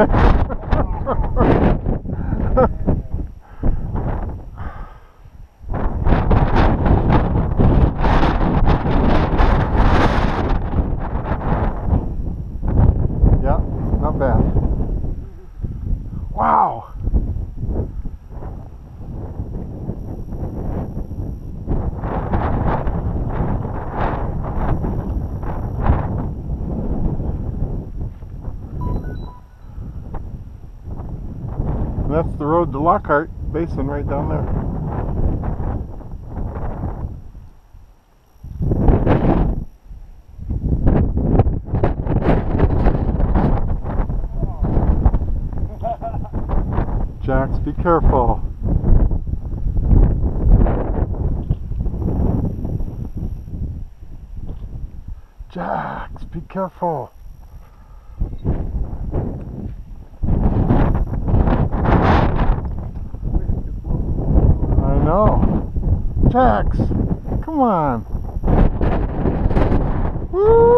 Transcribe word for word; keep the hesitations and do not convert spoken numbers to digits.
Yeah, not bad. Wow. That's the road to Lockhart Basin right down there. Jax, be careful. Jax, be careful. I know. Jax, come on. Woo!